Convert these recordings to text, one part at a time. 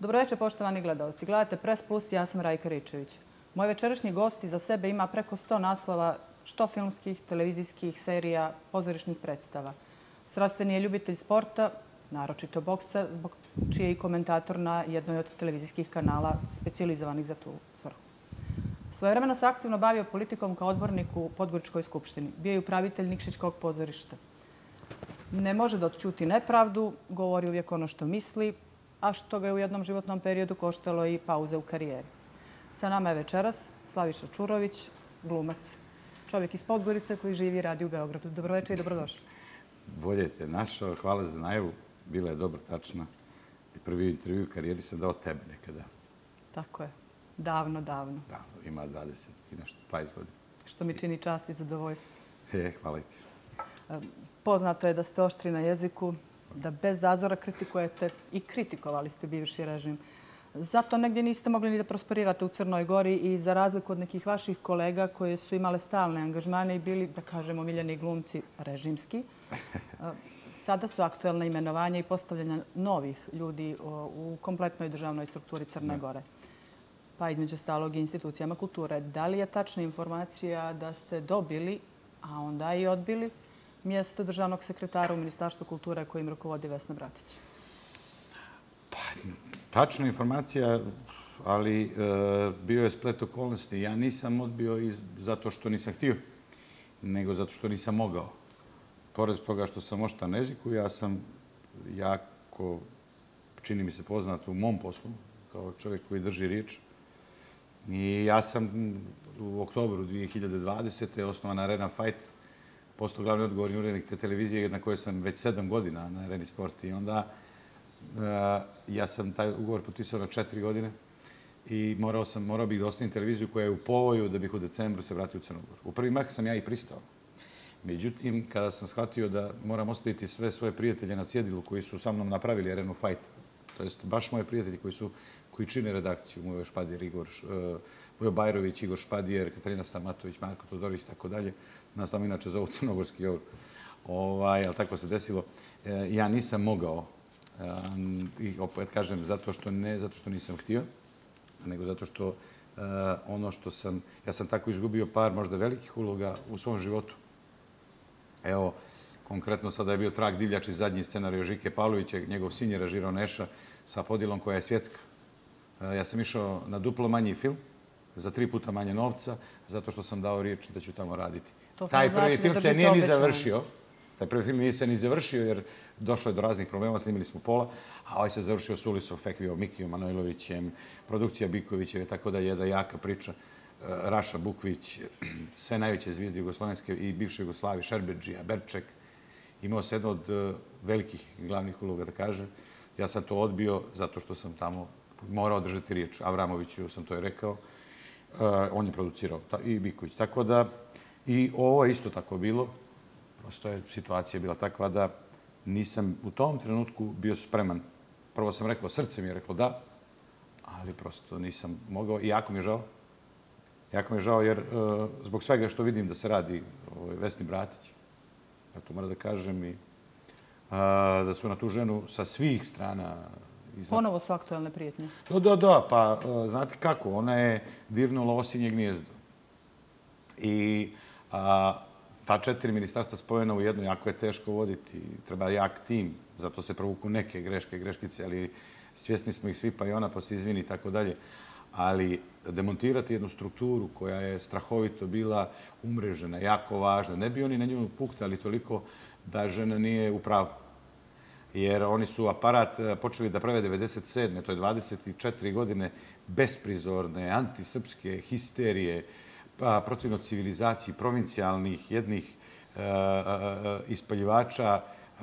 Dobroveče, poštovani gledalci. Gledate Press Plus, ja sam Rajka Ričević. Moj večerašnji gost iza sebe ima preko 100 naslova što filmskih, televizijskih serija, pozorišnih predstava. Strastveni je ljubitelj sporta, naročito boksa, zbog čiji je i komentator na jednoj od televizijskih kanala specijalizovanih za tu svrhu. Svojevremeno se aktivno bavio politikom kao odbornik u Podgoričkoj skupštini. Bio je upravitelj Nikšićkog pozorišta. Ne može da odćuti nepravdu, govori uvijek ono što misli, a što ga je u jednom životnom periodu koštalo i pauze u karijeri. Sa nama je večeras Slaviša Čurović, glumac. Čovjek iz Podgorice koji živi i radi u Beogradu. Dobroveče i dobrodošli. Bolje te našao. Hvala za najavu. Bila je dobro, tačno. I prvi intervju u karijeri sam dao tebi nekada. Tako je. Davno, davno. Davno, ima 20 i nešto, 20 godina. Što mi čini čast i zadovoljstvo. Hvala ti. Poznato je da ste oštri na jeziku, da bez zazora kritikujete i kritikovali ste bivši režim. Zato negdje niste mogli ni da prosperirate u Crnoj Gori i za razliku od nekih vaših kolega koje su imale stalne angažmane i bili, da kažemo, omiljeni glumci režimski. Sada su aktuelna imenovanja i postavljanja novih ljudi u kompletnoj državnoj strukturi Crne Gore. Pa između ostalog i institucijama kulture. Da li je tačna informacija da ste dobili, a onda i odbili, mjesto državnog sekretara u Ministarstvu kulture kojim rukovodi Vesna Bratić? Tačna informacija, ali bio je splet okolnosti. Ja nisam odbio zato što nisam htio, nego zato što nisam mogao. Pored toga što sam oštar na jeziku, ja sam jako, čini mi se, poznat u mom poslu, kao čovjek koji drži riječ. I ja sam u oktobru 2020. osnovan Arena Fight, postao glavni odgovorni urednik te televizije na kojoj sam već 7 godina na Areni Sport. I onda ja sam taj ugovor potpisao na 4 godine i morao bih da ostavim televiziju koja je u povoju da bih u decembru se vratio u Crnu Goru. U prvi mah sam ja i pristao. Međutim, kada sam shvatio da moram ostaviti sve svoje prijatelje na cjedilu koji su sa mnom napravili Arenu Fight, to jest baš moje prijatelji koji čine redakciju, Mujo Špadijer, Mujo Bajrović, Igor Špadijer, Katarina Stamatović, Marko Todorović, tako dalje. Nas tamo inače zovu Crnogorski govor. Ali tako se desilo. Ja nisam mogao, i opet kažem, ne zato što nisam htio, nego zato što ono što sam, ja sam tako izgubio par možda velikih uloga u svom životu. Evo, konkretno sada je bio Trag divljači, zadnji scenarij Žike Pavlovića, njegov sin je režirao Neša sa podjelom koja je svjetska. Ja sam išao na duplo manji film, za 3 puta manje novca, zato što sam dao riječ da ću tamo raditi. Taj prvi film se nije ni završio. Taj prvi film nije se ni završio jer došlo je do raznih problema, snimili smo pola, a ovaj se završio s Ulisom Fekvijom, Mikijom Manojlovićem, produkcija Bikovića i tako da je jedna jaka priča. Raša Bukvić, sve najveće zvijezde jugoslovenske i bivše Jugoslavije, Šerbedžija, Berček. Imao se jedno od velikih glavnih uloga, da kažem. Ja sam to odbio zato što sam tamo morao držati riječ. Avramoviću sam to je rekao. On je producirao i Biković. Tako da i ovo je isto tako bilo. Prosto je situacija bila takva da nisam u tom trenutku bio spreman. Prvo sam rekao, srce mi je reklo da, ali prosto nisam mogao i jako mi je žao. Jako mi je žao jer zbog svega što vidim da se radi Vesni Bratić, ja to moram da kažem, i da su na tu ženu sa svih strana... Ponovo su aktualne prijetnje. Da, pa znate kako, ona je dirnula osinje gnijezdo. I ta 4 ministarstva spojena u jedno, jako je teško voditi, treba jak tim, zato se provuku neke greškice, ali svjesni smo ih svi, pa i ona, pa se izvini i tako dalje. Ali demontirati jednu strukturu koja je strahovito bila umrežena, jako važna, ne bi oni na nju puktali toliko da žena nije u pravu. Jer oni su aparat počeli da prave 1997. To je 24 godine besprizorne, antisrpske histerije, protivno civilizaciji, provincijalnih, jednih ispaljivača,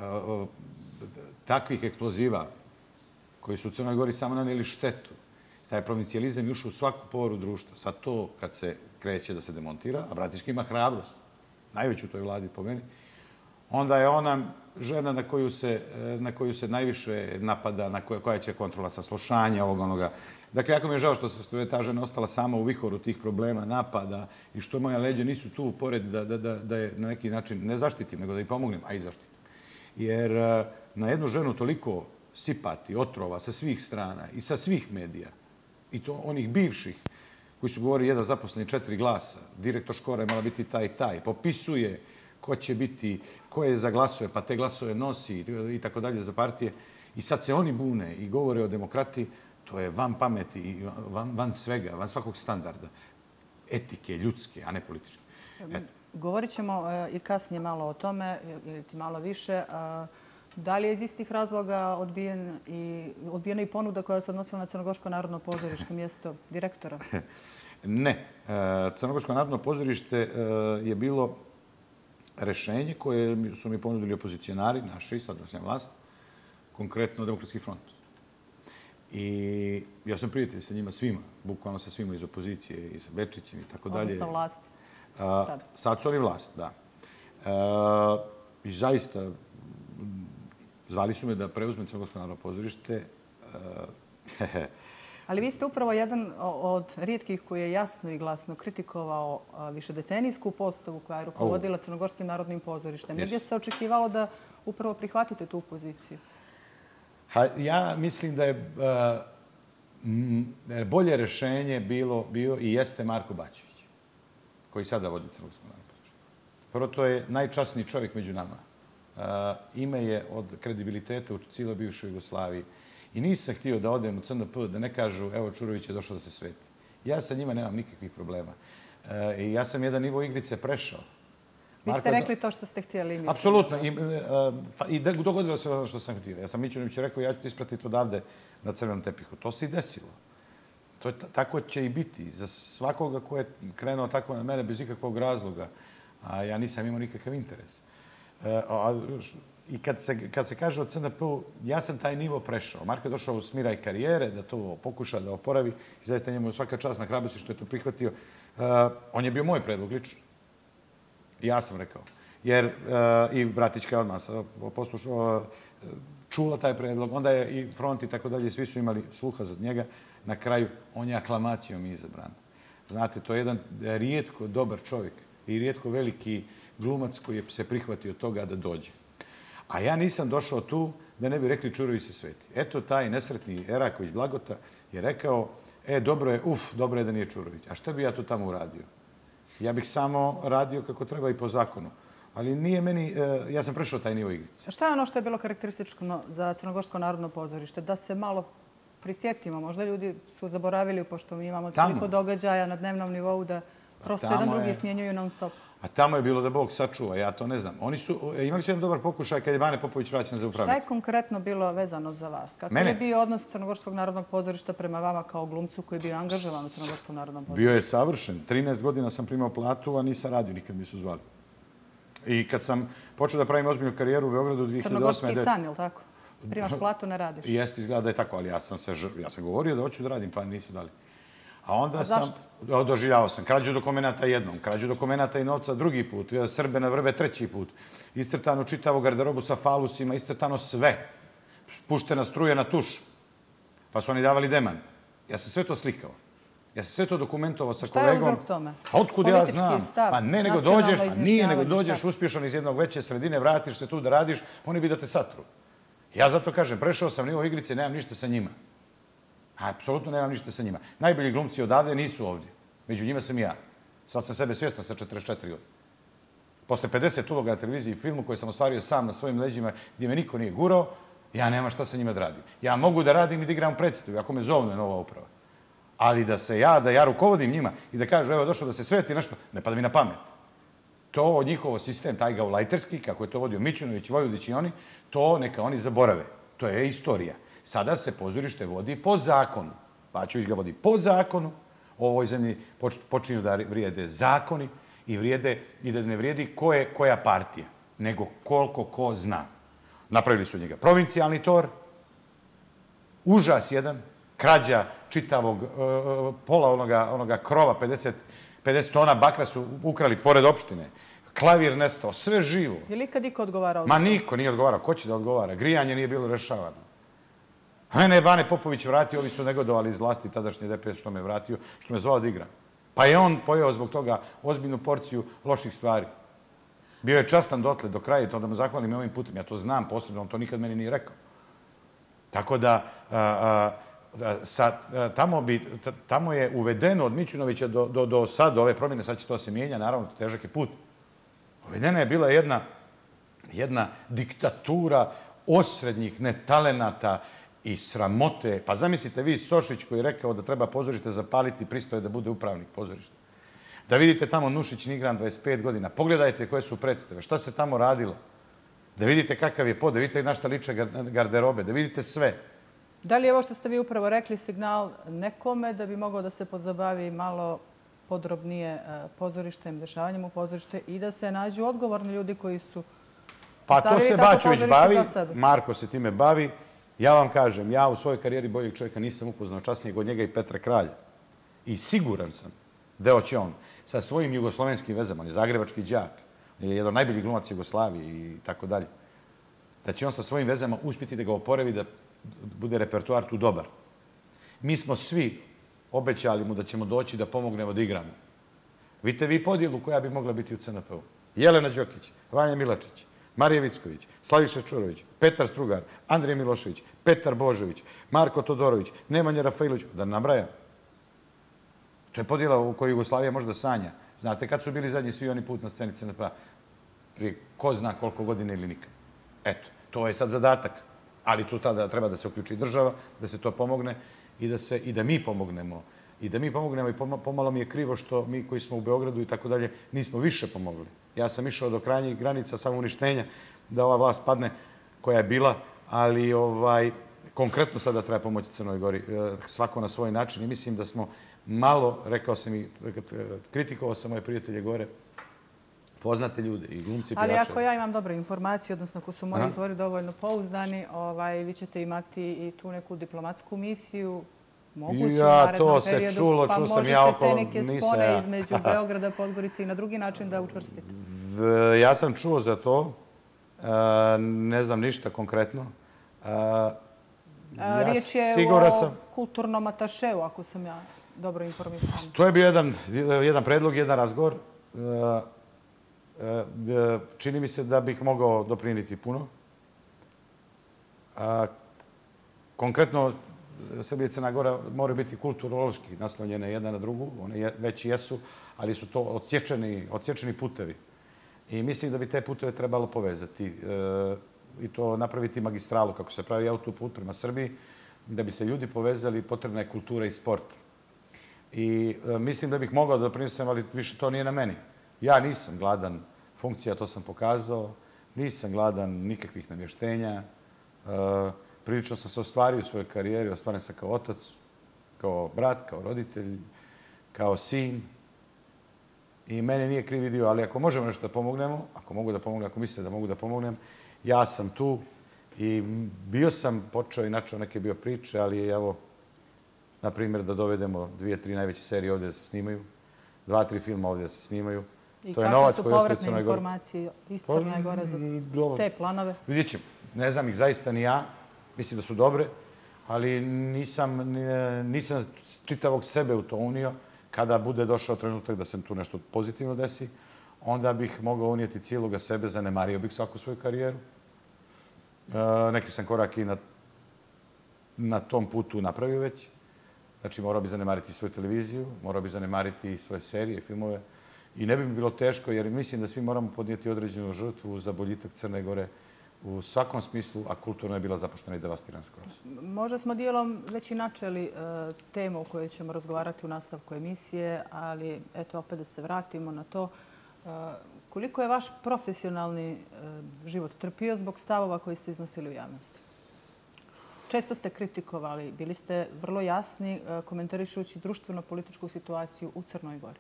takvih eksploziva koji su u Crnoj Gori samo nanijeli štetu. Taj provincijalizam je ušao u svaku poru društva. Sad to, kad se kreće da se demontira, a Bratićka ima hrabrost, najveću u toj vladi po meni, onda je ona žena na koju se najviše napada, koja će kontrola saslušanja, ovog onoga. Dakle, jako mi je žao što je ta žena ostala sama u vihoru tih problema, napada i što moja leđa nisu tu pored da je na neki način ne zaštitim, nego da ih pomognem, a i zaštitim. Jer na jednu ženu toliko sipati, otrova sa svih strana i sa svih medija. I to onih bivših koji su govorili jedan zaposleni 4 glasa. Direktor škole mora biti taj i taj. Popisuje ko će biti, ko je za glasove, pa te glasove nosi i tako dalje za partije. I sad se oni bune i govore o demokratiji. To je van pameti i van svega, van svakog standarda. Etike, ljudske, a ne političke. Govorit ćemo i kasnije malo o tome, ili ti malo više. Da li je iz istih razloga odbijena i ponuda koja se odnosila na Crnogorsko narodno pozorište, mjesto direktora? Ne. Crnogorsko narodno pozorište je bilo rešenje koje su mi ponudili opozicionari, naši, sadašnja vlast, konkretno Demokratski front. I ja sam prijatelj sa njima svima, bukvalno sa svima iz opozicije i sa Bečićem i tako dalje. Odnosno vlasti. Sad su oni vlast, da. I zaista, zvali su me da preuzmem Crnogorsko narodno pozorište. Ali vi ste upravo jedan od rijetkih koji je jasno i glasno kritikovao višedecenijsku postavu koja je rukovodila Crnogorskim narodnim pozorištem. Gdje se očekivalo da upravo prihvatite tu poziciju? Ja mislim da je bolje rešenje bio i jeste Marko Bačević, koji sada vodi Crnogorsko narodno pozorište. Prvo, to je najčasniji čovjek među nama. Ime je od kredibiliteta u cijeloj bivšoj Jugoslaviji. I nisam htio da odem u CNP, da ne kažu, evo, Čurović je došao da se sveti. Ja sa njima nemam nikakvih problema. I ja sam jedan nivo igrice prešao. Vi ste rekli to što ste htjeli. Apsolutno. I dogodilo se ono što sam htio. Ja sam Mićunoviću rekao, ja ću ti ispratiti odavde na crvenom tepihu. To se i desilo. Tako će i biti. Za svakoga ko je krenuo tako na mene bez ikakvog razloga, a ja nisam imao nikakav interes. I kad se kaže o CNP-u, ja sam taj nivo prešao. Marko je došao u smiraj karijere, da to pokuša da oporavi. I zaista njemu je svaka čast na hrabrosti što je to prihvatio. On je bio moj predlog lično. Ja sam rekao. Jer i Bratićka odmah čula taj predlog. Onda je i front i tako dalje. Svi su imali sluha za njega. Na kraju, on je aklamacijom izabran. Znate, to je jedan rijetko dobar čovjek i rijetko veliki glumac koji je se prihvatio toga da dođe. A ja nisam došao tu da ne bi rekli Čurović se sveti. Eto, taj nesretni Eraković Blagota je rekao, dobro je da nije Čurović. A šta bi ja to tamo uradio? Ja bih samo radio kako treba i po zakonu. Ali nije meni, ja sam prešao taj nivo igrice. Šta je ono što je bilo karakteristično za Crnogorsko narodno pozorište? Da se malo prisjetimo. Možda ljudi su zaboravili, pošto mi imamo toliko događaja na dnevnom nivou da prosto jedan drugi smjenjuju non stop. A tamo je bilo da Bog sačuva, ja to ne znam. Imali su jedan dobar pokušaj kad je Bane Popović vraćan za upravnik. Šta je konkretno bilo vezano za vas? Kako je bio odnos Crnogorskog narodnog pozorišta prema vama kao glumcu koji je bio angažovan u Crnogorskom narodnom pozorištu? Bio je savršen. 13 godina sam primao platu, a nisam radio, nikad mi su zvali. I kad sam počeo da pravim ozbiljnu karijeru u Beogradu 2008. Crnogorski san, je li tako? Primaš platu, ne radiš. Jeste, izgleda da je tako, ali ja sam govorio da hoću da radim, pa nisu dali. A zašto? Doživljavao sam krađu dokumenata jednom, krađu dokumenata i novca drugi put, Srbe na vrbe treći put, iscrtanu čitavu garderobu sa falusima, iscrtano sve, spuštena struja na tuš, pa su oni davali demant. Ja sam sve to slikao. Ja sam sve to dokumentovao sa kolegom. Šta je uzrok tome? Otkud ja znam? Pa ne, nego dođeš uspješan iz jednog veće sredine, vratiš se tu da radiš, oni bi da te satru. Ja zato kažem, prešao sam nivo igrice, nemam ništa sa njima. Apsolutno nemam ništa sa njima. Najbolji glumci odavde nisu ovdje. Među njima sam i ja. Sad sam sebe svjestan sa 44 godine. Posle 50 uloga na televiziji i filmu koje sam ostvario sam na svojim leđima gdje me niko nije gurao, ja nemam šta sa njima da radim. Ja mogu da radim i da igram predstavu, ako me zovne nova uprava. Ali da ja rukovodim njima i da kažu, evo, došlo da se sveti nešto, ne pada mi na pamet. To njihovo sistem, taj gaulajterski, kako je to vodio Mićunović, Vojvodić i oni, to neka oni zaborave. To je istorija. Sada se pozorište vodi po zakonu. Bačević ga vodi po zakonu. U ovoj zemlji počinju da vrijede zakoni i da ne vrijedi koja partija, nego koliko ko zna. Napravili su njega provincijalni tor, užas jedan, krađa čitavog pola onoga krova, 50 tona bakra su ukrali pored opštine, klavir nestao, sve živo. Je li ikad iko odgovarao? Ma niko nije odgovarao. Ko će da odgovara? Grijanje nije bilo rešavano. Mene je Bane Popović vratio, ovi su negodovali iz vlasti tadašnje DPS što me vratio, što me zvao da igram. Pa je on pojeo zbog toga ozbiljnu porciju loših stvari. Bio je častan dotle do kraja, to da mu zahvalim ovim putem. Ja to znam posebno, on to nikad meni nije rekao. Tako da tamo je uvedeno od Mićunovića do sad, ove promjene, sad će to se mijenja, naravno, težak je put. Uvedena je bila jedna diktatura osrednjih netalenata i sramote. Pa zamislite vi Sošić koji je rekao da treba pozorište zapaliti, pristao je da bude upravnik pozorišta. Da vidite tamo Nušić Nigran, 25 godina. Pogledajte koje su predstave, šta se tamo radilo. Da vidite kakav je pod, da vidite na šta liče garderobe, da vidite sve. Da li je ovo što ste vi upravo rekli signal nekome da bi mogao da se pozabavi malo podrobnije pozorištem, dešavanjem u pozorište i da se nađu odgovorni ljudi koji su pa to se Bačević bavi, Marko se time bavi. Ja vam kažem, ja u svojoj karijeri boljeg čovjeka nisam upoznao časnijeg od njega i Petra Kralja. I siguran sam da će on sa svojim jugoslovenskim vezama, on je zagrebački đak, je jedan od najboljih glumaca Jugoslavije i tako dalje, da će on sa svojim vezama uspjeti da ga oporavi, da bude repertoar tu dobar. Mi smo svi obećali mu da ćemo doći da pomognemo da igramo. Vidite vi podjelu koja bi mogla biti u CNP-u. Jelena Đokić, Vanja Milačić, Marija Vicković, Slaviša Čurović, Petar Strugar, Andrija Milošević, Petar Božović, Marko Todorović, Nemanja Rafailović, da nabrajam. To je podjela u kojoj Jugoslavija može da sanja. Znate kad su bili zadnji svi oni put na sceni CNP-a? Prije ko zna koliko godina ili nikad. Eto, to je sad zadatak. Ali tu tada treba da se uključi država, da se to pomogne i da mi pomognemo. I pomalo mi je krivo što mi koji smo u Beogradu i tako dalje nismo više pomogli. Ja sam išao do krajnjih granica samouništenja da ova vlast padne koja je bila, ali konkretno sada treba pomoći Crnoj Gori, svako na svoj način. I mislim da smo malo, rekao sam i kritikovao sam moje prijatelje gore, poznate ljude i glumci i pevače. Ali ako ja imam dobre informacije, odnosno ako su moji izvori dovoljno pouzdani, vi ćete imati i tu neku diplomatsku misiju, moguću u narednom periodu, pa možete te neke spone između Beograda, Podgorice i na drugi način da učvrstite. Ja sam čuo za to, ne znam ništa konkretno. Riječ je o kulturnom atašeu, ako sam ja dobro informisan. To je bio jedan predlog, jedan razgovor. Čini mi se da bih mogao doprinijeti puno. Konkretno, Srbija i Crna Gora moraju biti kulturološki naslonjene jedna na drugu. One već jesu, ali su to odsječeni putevi. I mislim da bi te puteve trebalo povezati i to napraviti magistralu, kako se pravi autoput prema Srbiji, da bi se ljudi povezali, potrebna je kultura i sport. I mislim da bih mogao da doprinesem, ali više to nije na meni. Ja nisam gladan funkcija, to sam pokazao. Nisam gladan nikakvih namještenja. Prilično sam se ostvario u svojoj karijeri. Ostvaren sam kao otac, kao brat, kao roditelj, kao sin. I mene nije krivi dio, ali ako možemo nešto da pomognemo, ako mogu da pomognem, ako mislite da mogu da pomognem, ja sam tu i bio sam počeo i načeo neke bio priče, ali evo, na primjer, da dovedemo 2-3 najveće serije ovdje da se snimaju, 2-3 filma ovdje da se snimaju. I kakve su povratne informacije iz Crne Gore za te planove? Vidjet ćemo. Ne znam ih zaista ni ja. Mislim da su dobre, ali nisam čitavog sebe u to unio. Kada bude došao trenutak da se tu nešto pozitivno desi, onda bih mogao unijeti cijeloga sebe, zanemario bih svaku svoju karijeru. Neki sam korak i na tom putu napravio već. Znači, morao bi zanemariti svoju televiziju, morao bi zanemariti svoje serije, filmove. I ne bi mi bilo teško, jer mislim da svi moramo podnijeti određenu žrtvu za boljitak Crne Gore u svakom smislu, a kulturno je bila zapuštena i devastirana skroz. Možda smo dijelom već i načeli temu o kojoj ćemo razgovarati u nastavku emisije, ali eto, opet da se vratimo na to. Koliko je vaš profesionalni život trpio zbog stavova koji ste iznosili u javnosti? Često ste kritikovali, bili ste vrlo jasni komentarišući društveno-političku situaciju u Crnoj Gori.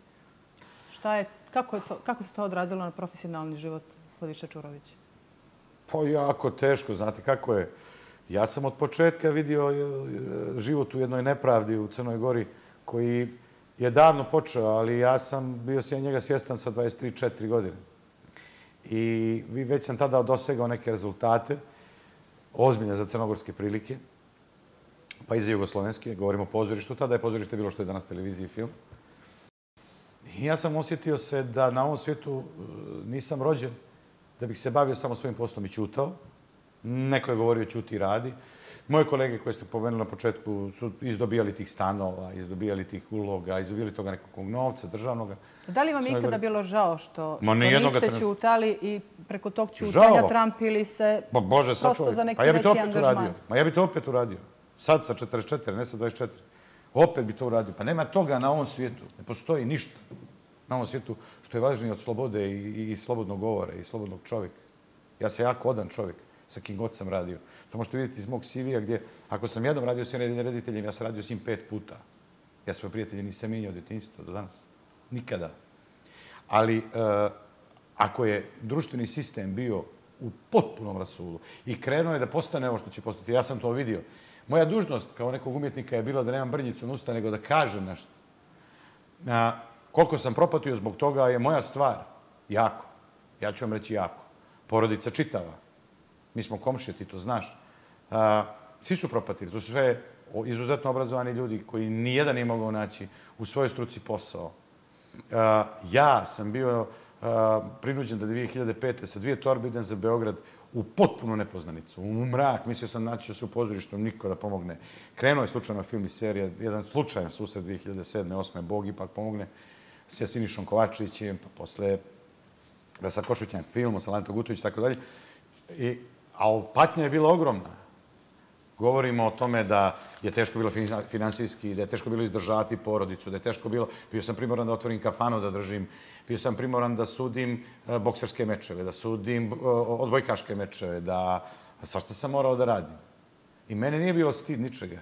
Kako se to odrazilo na profesionalni život Slaviše Čurovića? Pa jako teško, znate kako je. Ja sam od početka vidio život u jednoj nepravdi u Crnoj Gori koji je davno počeo, ali ja sam bio njega svjestan sa 23-4 godine. I već sam tada dosegao neke rezultate, ozbiljne za crnogorske prilike, pa i za jugoslovenske. Govorimo o pozorištu. Tada je pozorište bilo što je danas televizija i film. I ja sam osjetio se da na ovom svijetu nisam rođen da bih se bavio samo svojim poslom i ćutao. Neko je govorio ćuti i radi. Moje kolege koje ste pomenuli na početku su izdobijali tih stanova, izdobijali tih uloga, izdobijali toga nekog novca državnog. Da li vam ikada bilo žao što nijednoga niste ćutali i preko tog ćutanja trampili se prosto za neki veći angažman? Ja bi to opet uradio. Sad sa 44, ne sa 24. Opet bi to uradio. Pa nema toga na ovom svijetu. Ne postoji ništa na ovom svijetu što je važnije od slobode i slobodnog govora i slobodnog čovjeka. Ja sam jako odan čovjek sa kim god sam radio. To možete vidjeti iz mog CV-a gdje, ako sam jednom radio s jednim rediteljem, ja sam radio s njim 5 puta. Ja svoje prijatelje nisam mijenjao od djetinjstva do danas. Nikada. Ali ako je društveni sistem bio u potpunom rasulu i krenuo je da postane ovo što će postati, ja sam to vidio. Moja dužnost kao nekog umjetnika je bila da nemam brnjicu na usta, nego da kažem nešto. Koliko sam propatio zbog toga je moja stvar. Jako. Ja ću vam reći jako. Porodica čitava. Mi smo komšije, ti to znaš. Svi su propatili. To su sve izuzetno obrazovani ljudi koji nijedan nije mogao naći u svojoj struci posao. Ja sam bio prinuđen da 2005. sa 2 torbe idem za Beograd u potpuno nepoznanicu, u mrak. Mislio sam naći se u pozorištu, niko da pomogne. Krenuo je slučajno film i serija, jedan slučajan susret 2007. 2008. Bog ipak pomogne sa Sinišom Kovačevićem, pa posle sa Košutnjem filmu, sa Lantom Gutović, tako dalje. Ali patnja je bila ogromna. Govorimo o tome da je teško bilo finansijski, da je teško bilo izdržavati porodicu, da je teško bilo... Bio sam primoran da otvorim kafanu da držim, bio sam primoran da sudim bokserske mečeve, da sudim odbojkaške mečeve, da svašta sam morao da radim. I mene nije bilo stid ničega.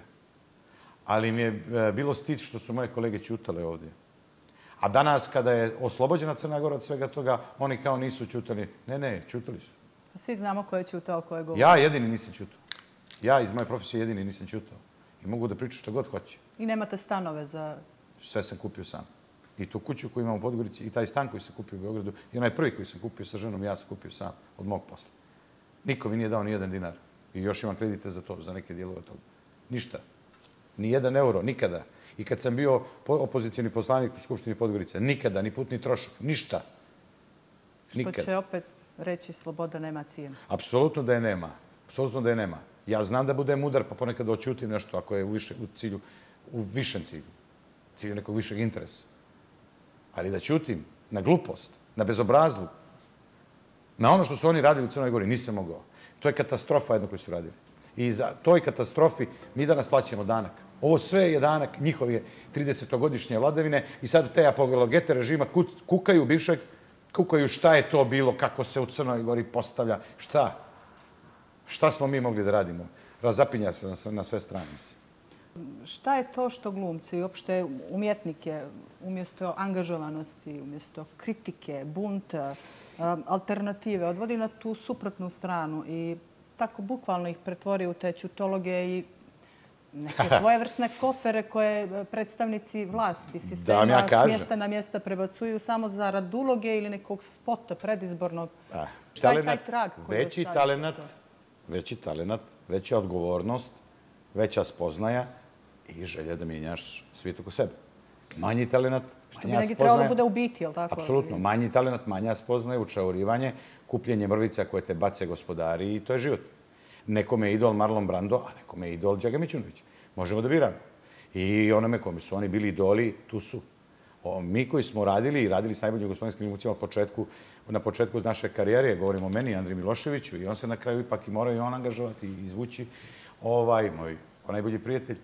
Ali mi je bilo stid što su moje kolege ćutale ovdje. A danas, kada je oslobođena Crna Gora od svega toga, oni kao nisu ćutali. Ne, ćutali su. Svi znamo ko je ćutao, ko je govorio. Ja jedini nisam ćutao. Ja iz moje profesije jedini nisam ćutao. I mogu da pričam što god hoće. I nemate stanove za... Sve sam kupio sam. I tu kuću koju imam u Podgorici i taj stan koji sam kupio u Beogradu i onaj prvi koji sam kupio sa ženom, ja sam kupio sam od mog posla. Niko mi nije dao ni 1 dinar. I još imam kredite za to, za neke dijelove toga. Ništa. Ni 1 euro, nikada. I kad sam bio opozicijni poslanik u Skupštini Podgorice, nikada, ni putni trošak, ništa. Što će opet reći sloboda nema cijenu? Apsolutno da je nema. Apsolutno da je nema. Ja znam da budem mudar, pa ponekad oćutim nešto ako je u višem cilju. Cilju nekog višeg interesa. Ali da ćutim na glupost, na bezobrazluk, na ono što su oni radili u Crnoj Gori, nisam mogao. To je katastrofa jedno koju su radili. I za toj katastrofi mi danas plaćamo danak. Ovo sve je danak njihove 30-godišnje vladavine i sad te apologete režima kukaju bivšeg, kukaju šta je to bilo, kako se u Crnoj Gori postavlja, šta? Šta smo mi mogli da radimo? Razapinja se na sve strane. Šta je to što glumci i uopšte umjetnike umjesto angažovanosti, umjesto kritike, bunta, alternative odvodi na tu suprotnu stranu i tako bukvalno ih pretvori u te ćutologe i neke svojevrsne kofere koje predstavnici vlasti sistema s mjesta na mjesta prebacuju samo zarad uloge ili nekog spota predizbornog? Šta je taj trag koji ostaje za to? Veći talenat, veća odgovornost, veća spoznaja i želja da mijenjaš svijet oko sebe. Manji talenat, manja spoznaja. Što bi neki trebalo da bude u biti, je li tako? Apsolutno. Manji talenat, manja spoznaja, učaurivanje, kupljenje mrvica koje te bace gospodari i to je život. Nekome je idol Marlon Brando, a nekome je idol Đaga Mićunović. Možemo da biramo. I onome kome su oni bili idoli, tu su. Mi koji smo radili s najboljim jugoslovenskim glumcima na početku naše karijere, govorimo o meni, Andriji Miloševiću, i on se na kraju ipak i morao i on angažovati i izvući, moj najbolji prijatelj,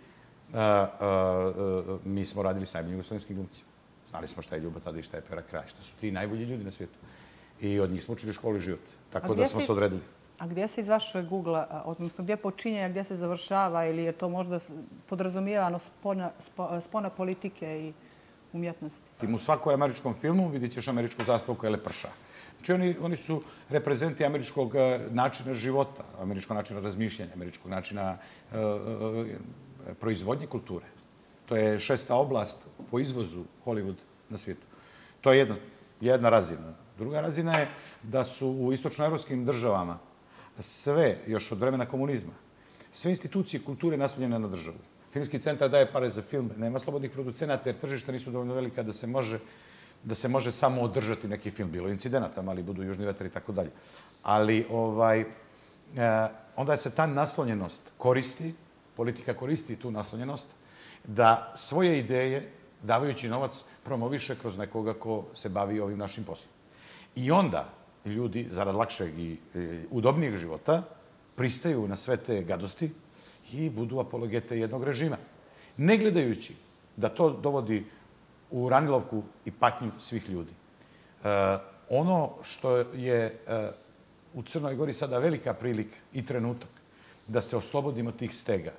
mi smo radili s najboljim jugoslovenskim glumcima. Znali smo šta je Ljuba tada i šta je Pera Kralj, šta su ti najbolji ljudi na svijetu. I od njih smo učili školu život. Tako da smo se odredili. A gdje se iz vašeg ugla, odnosno gdje počinje, a gdje se završava, ili je to možda podrazumijevano spona politike i umjetnosti? U svakoj američkom filmu vidjet ćeš američku zastavu koja je leprša. Znači, oni su reprezenti američkog načina života, američkog načina razmišljanja, američkog načina proizvodnje kulture. To je 6. oblast po izvozu Hollywood na svijetu. To je jedna razina. Druga razina je da su u istočnoevropskim državama sve, još od vremena komunizma, sve institucije kulture naslonjene na državu. Filmski centar daje pare za film, nema slobodnih producenata jer tržišta nisu dovoljno velika da se može samo održati neki film. Bilo incidenata, mali budu južni vetar i tako dalje. Ali onda se ta naslonjenost koristi, politika koristi tu naslonjenost, da svoje ideje, davajući novac, promoviše kroz nekoga ko se bavi ovim našim poslom. I onda ljudi, zarad lakšeg i udobnijeg života, pristaju na sve te gadosti i budu apologete jednog režima. Ne gledajući da to dovodi u ranilovku i patnju svih ljudi. Ono što je u Crnoj Gori sada velika prilika i trenutak da se oslobodimo tih stega,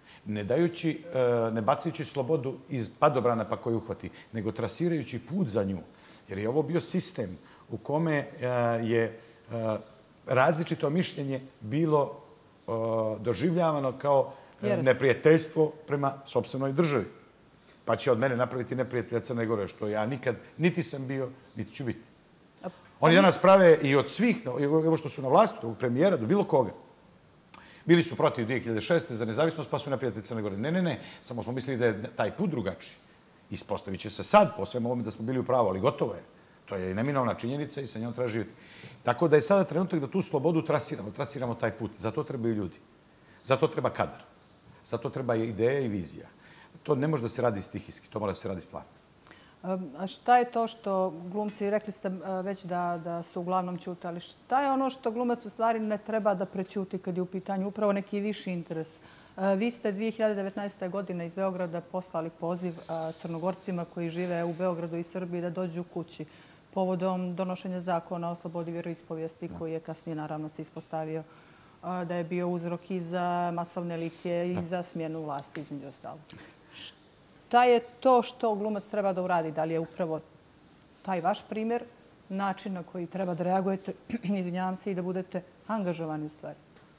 ne bacajući slobodu iz padobrana pa koju uhvati, nego trasirajući put za nju. Jer je ovo bio sistem u kome je različito mišljenje bilo doživljavano kao neprijateljstvo prema sopstvenoj državi. Pa će od mene napraviti neprijatelja Crne Gore, što ja nikad niti sam bio, niti ću biti. Oni danas prave i od svih, evo što su na vlasti, od premijera do bilo koga. Bili su protiv 2006. za nezavisnost, pa su neprijatelji Crne Gore. Ne. Samo smo mislili da je taj put drugačiji. Ispostavit će se sad, po svemu ovome, da smo bili u pravu, ali gotovo je. To je neminovna činjenica i sa njom treba živjeti. Tako da je sada trenutak da tu slobodu trasiramo taj put. Zato trebaju ljudi. Zato treba kadar. Zato treba ideja i vizija. To ne može da se radi stihijski, to mora da se radi s planom. A šta je to što glumci, rekli ste već da su uglavnom ćutali, šta je ono što glumac u stvari ne treba da prećuti kad je u pitanju upravo neki viši interes? Vi ste 2019. godine iz Beograda poslali poziv Crnogorcima koji žive u Beogradu i Srbiji da dođu kući povodom donošenja zakona o slobodi vjeroispovijesti koji je kasnije naravno se ispostavio da je bio uzrok i za masovne litije i za smjenu vlasti između ostalog. Šta je to što glumac treba da uradi? Da li je upravo taj vaš primjer način na koji treba da reagujete, izvinjavam se, i da budete angažovani u stvari?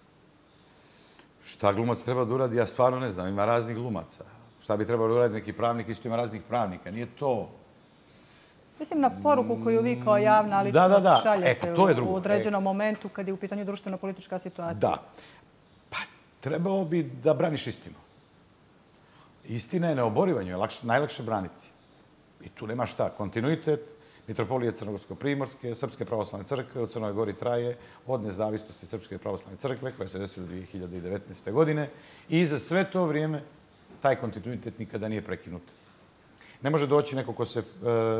Šta glumac treba da uradi, ja stvarno ne znam. Ima raznih glumaca. Šta bi trebalo da uradi neki pravnik, isto ima raznih pravnika. Nije to... Mislim na poruku koju vi kao javna ličnost šaljete u određenom momentu kad je u pitanju društveno-politička situacija. Da. Pa trebao bi da braniš istinu. Istina je neoboriva, nju je najlakše braniti. I tu nema šta. Kontinuitet Mitropolije Crnogorsko-Primorske, Srpske pravoslavne crkve u Crnoj Gori traje od nezavisnosti Srpske pravoslavne crkve koja se desila 2019. godine i za sve to vrijeme taj kontinuitet nikada nije prekinut. Ne može doći neko ko se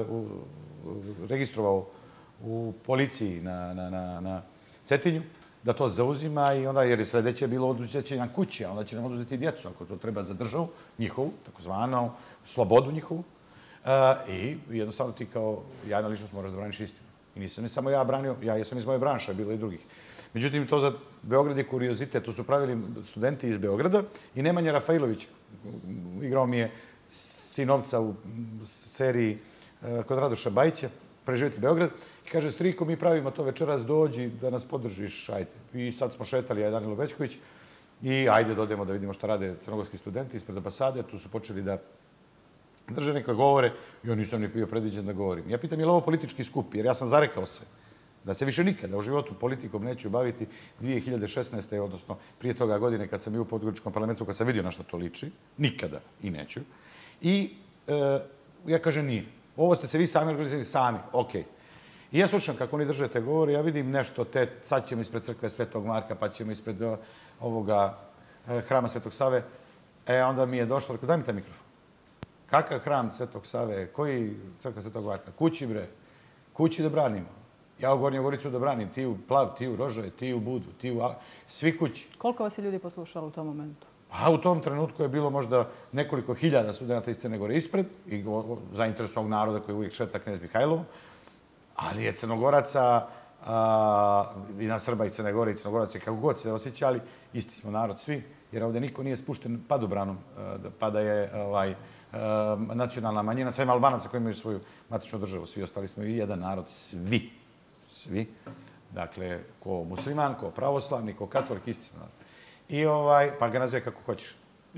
registrovao u policiji na Cetinju, da to zauzima i onda, jer je sljedeće bilo oduzeti nam kuće, onda će nam oduzeti djecu, ako to treba za državu, njihovu, takozvanu slobodu njihovu. I jednostavno ti kao javna ličnost moraš da braniš istinu. I nisam ne samo ja branio, ja jesam iz moje branše, bilo i drugih. Međutim, to za Beograd je kuriozitet. To su pravili studenti iz Beograda i Nemanja Rafailović, igrao mi je sinovca u seriji kod Radoša Bajića, Preživjeti Beograd, i kaže, striko, mi pravimo to večeras, dođi da nas podržiš, ajde. I sad smo šetali, ja i Danilo Bećković, i ajde da odemo da vidimo šta rade crnogorski studenti ispred ambasade. Tu su počeli da drže neka govore i ja nisam ni bio predviđen da govorim. Ja pitam, je li ovo politički skup? Jer ja sam zarekao se da se više nikada u životu politikom neću baviti 2016. odnosno prije toga godine kad sam bio u podgoričkom parlamentu, kad sam vidio na što to liči. Nikada i neću. I ja kažem, nije. Ovo ste se vi sami organizirali, sami, okej. I ja slušam kako oni drže te govore, ja vidim nešto, sad ćemo ispred crkve Svetog Marka, pa ćemo ispred ovoga hrama Svetog Save. Onda mi je došlo, rekao, daj mi taj mikrofon. Kakav hram Svetog Save, koji crkva Svetog Marka? Kući, bre. Kući da branimo. Ja u Gornju Goricu da branim, ti u Plav, ti u Rožaje, ti u Budu, ti u... Svi kući. Koliko vas je ljudi poslušalo u tom momentu? A u tom trenutku je bilo možda nekoliko hiljada studenta iz Crne Gore ispred i zainteresovanog naroda koji uvijek šeta knez Mihajlovom, ali je Crnogoraca i na Srba iz Crne Gore i Crnogoraca kako god se osjećali, isti smo narod svi, jer ovdje niko nije spušten padobranom, pa da je nacionalna manjina, sve Albanaca koji imaju svoju matičnu državu, svi ostali smo i jedan narod, svi. Dakle, ko musliman, ko pravoslavni, ko katolik, isti smo narod. I pa ga nazove kako hoćeš.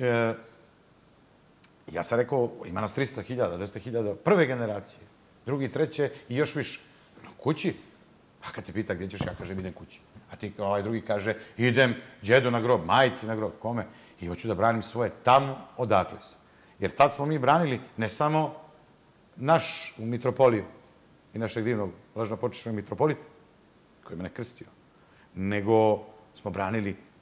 Ja sam rekao, ima nas 300.000, 200.000 prve generacije, drugi, treće i još više. Kući? A kad te pita gdje ćeš, ja kažem idem kući. A ti drugi kaže idem djedu na grob, majici na grob, kome? I hoću da branim svoje tamo odakle sam. Jer tad smo mi branili ne samo naš mitropoliju i našeg divnog lažnopočešnog mitropolita, koji je mene krstio, nego smo branili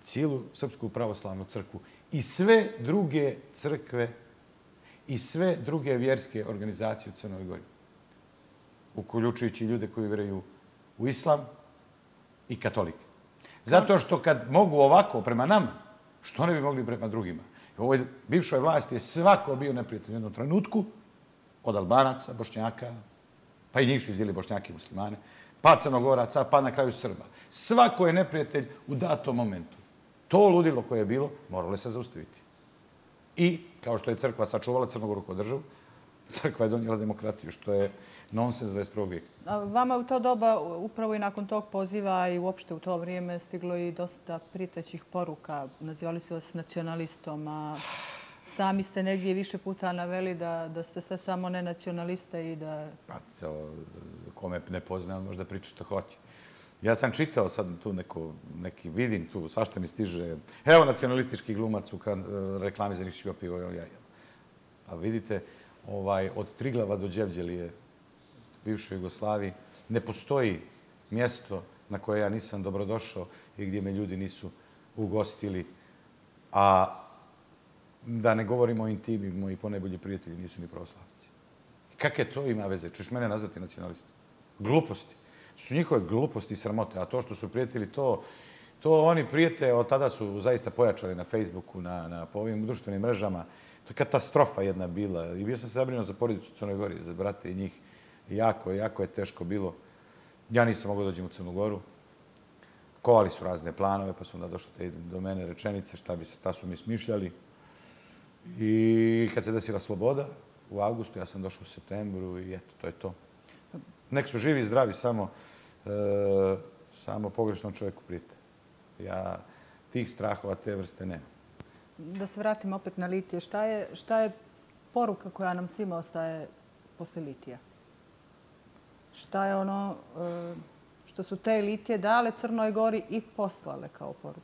cijelu Srpsku pravoslavnu crkvu i sve druge crkve i sve druge vjerske organizacije u Crnoj Gori, uključujući ljude koji vjeruju u islam i katolike. Zato što kad mogu ovako prema nama, što ne bi mogli prema drugima? U ovoj bivšoj vlasti je svako bio neprijatelj u jednom trenutku, od Albanaca, Bošnjaka, pa i njih su izdjeli Bošnjake i muslimane, pa Crnogoraca, pa na kraju Srba. Svako je neprijatelj u datom momentu. To ludilo koje je bilo, moralo se zaustaviti. I, kao što je crkva sačuvala Crnogoru kao državu, crkva je donijela demokratiju, što je nonsens 21. vijeka. Vama u to doba, upravo i nakon tog poziva i uopšte u to vrijeme, stiglo i dosta pritećih poruka. Nazivali su vas nacionalistom, a sami ste negdje više puta naveli da ste sve samo ne nacionaliste i da... Pa, kome ne pozna, on možda priča što hoće. Ja sam čitao sad tu neki, vidim tu, svašta mi stiže. Evo nacionalistički glumac u reklami za Nikšićko pivo. Pa vidite, od Triglava do Đevđelije, bivšoj Jugoslaviji, ne postoji mjesto na koje ja nisam dobrodošao i gdje me ljudi nisu ugostili. A da ne govorimo o intimi, moji ponajbolji prijatelji nisu ni pravoslavci. Kakve to ima veze? Čuješ mene nazvati nacionalistom? Gluposti. Su njihove gluposti i sramote. A to što su prijatelji, to oni prijete, od tada su zaista pojačali na Facebooku, po ovim društvenim mrežama. To je katastrofa jedna bila. I bio sam se zabrinuo za porodicu u Crnoj Gori, za brate i njih. Jako je teško bilo. Ja nisam mogao dođem u Crnu Goru. Kovali su razne planove, pa su onda došle do mene rečenice šta su mi smišljali. I kad se desila sloboda u avgustu, ja sam došao u septembru i eto, to je to. Nek su živi i zdravi, samo pogrešnom čovjeku prijete. Ja tih strahova, te vrste nema. Da se vratim opet na litije. Šta je poruka koja nam svima ostaje posle litija? Šta je ono što su te litije dale Crnoj Gori i poslale kao poruku?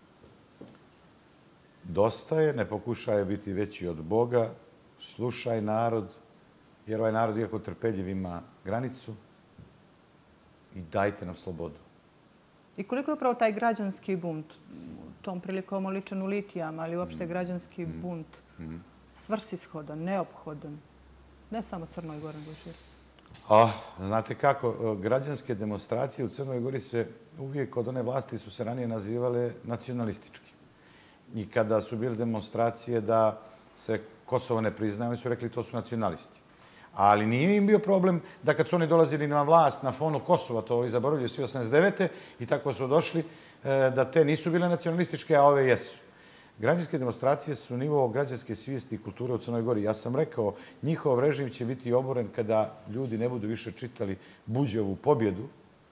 Dosta je, ne pokušaj biti veći od Boga, slušaj narod, jer ovaj narod, iako trpeljiv, ima granicu i dajte nam slobodu. I koliko je upravo taj građanski bunt, tom prilikom oličen u litijama, ali uopšte građanski bunt, svrsishodan, neophodan, ne samo Crnoj Gori, nego šire? Znate kako, građanske demonstracije u Crnoj Gori se uvijek od one vlasti su se ranije nazivale nacionalistički. I kada su bile demonstracije da se Kosovo ne priznaje, oni su rekli to su nacionalisti. Ali nije im bio problem da kad su oni dolazili na vlast na fonu Kosova, to i zaboravljaju svi 89. i tako su došli, da te nisu bile nacionalističke, a ove jesu. Građanske demonstracije su nivo građanske svijesti i kulture u Crnoj Gori. Ja sam rekao, njihov režim će biti oboren kada ljudi ne budu više čitali Buđovu pobjedu